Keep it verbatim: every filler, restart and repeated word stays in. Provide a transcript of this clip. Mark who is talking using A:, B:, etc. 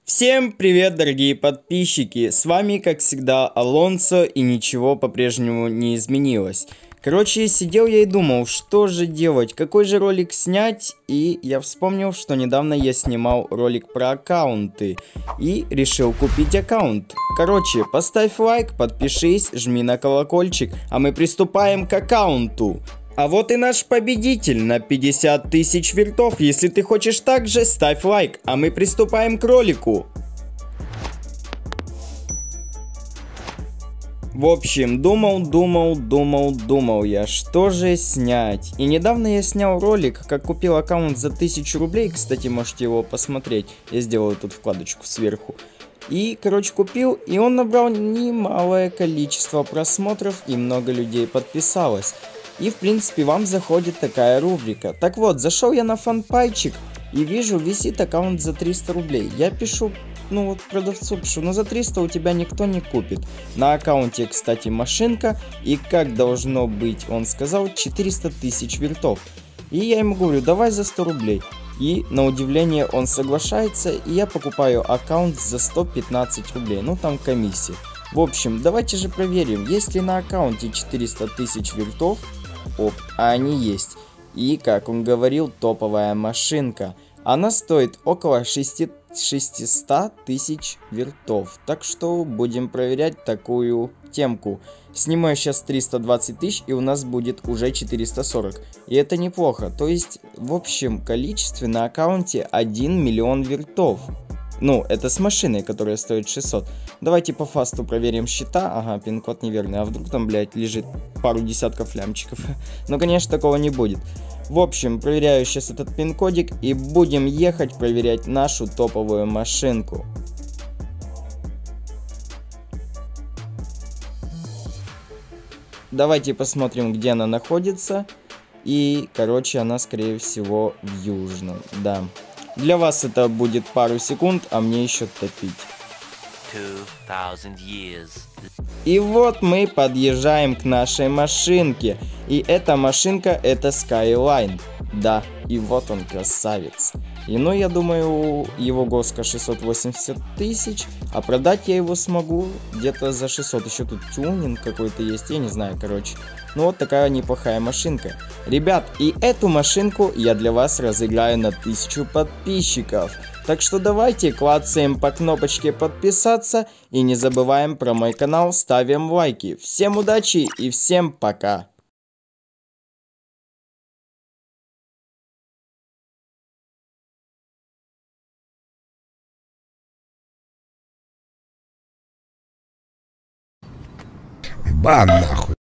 A: Всем привет, дорогие подписчики, с вами как всегда Алонсо, и ничего по-прежнему не изменилось. Короче, сидел я и думал, что же делать, какой же ролик снять, и я вспомнил, что недавно я снимал ролик про аккаунты, и решил купить аккаунт. Короче, поставь лайк, подпишись, жми на колокольчик, а мы приступаем к аккаунту. А вот и наш победитель на пятьдесят тысяч вертов. Если ты хочешь так же, ставь лайк, а мы приступаем к ролику. В общем, думал, думал, думал, думал я, что же снять. И недавно я снял ролик, как купил аккаунт за тысячу рублей. Кстати, можете его посмотреть. Я сделаю тут вкладочку сверху. И, короче, купил, и он набрал немалое количество просмотров, и много людей подписалось. И, в принципе, вам заходит такая рубрика. Так вот, зашел я на фанпайчик и вижу, висит аккаунт за триста рублей. Я пишу, ну вот продавцу пишу, ну за триста у тебя никто не купит. На аккаунте, кстати, машинка, и как должно быть, он сказал, четыреста тысяч вертов. И я ему говорю, давай за сто рублей. И, на удивление, он соглашается, и я покупаю аккаунт за сто пятнадцать рублей. Ну, там комиссия. В общем, давайте же проверим, есть ли на аккаунте четыреста тысяч вертов. Оп, а они есть. И, как он говорил, топовая машинка. Она стоит около шестисот тысяч вертов. Так что будем проверять такую темку. Сниму я сейчас триста двадцать тысяч, и у нас будет уже четыреста сорок. И это неплохо. То есть, в общем количестве на аккаунте один миллион вертов. Ну, это с машиной, которая стоит шестьсот. Давайте по фасту проверим счета. Ага, пин-код неверный. А вдруг там, блядь, лежит пару десятков лямчиков? Ну, конечно, такого не будет. В общем, проверяю сейчас этот пин-кодик. И будем ехать проверять нашу топовую машинку. Давайте посмотрим, где она находится. И, короче, она, скорее всего, в Южном. Да. Для вас это будет пару секунд, а мне еще топить. И вот мы подъезжаем к нашей машинке. И эта машинка — это Skyline. Да, и вот он, красавец. И ну, я думаю, его госка шестьсот восемьдесят тысяч, а продать я его смогу где-то за шестьсот. Еще тут тюнинг какой-то есть, я не знаю, короче. Ну, вот такая неплохая машинка. Ребят, и эту машинку я для вас разыграю на тысячу подписчиков. Так что давайте клацаем по кнопочке подписаться и не забываем про мой канал, ставим лайки. Всем удачи и всем пока!
B: Бан нахуй.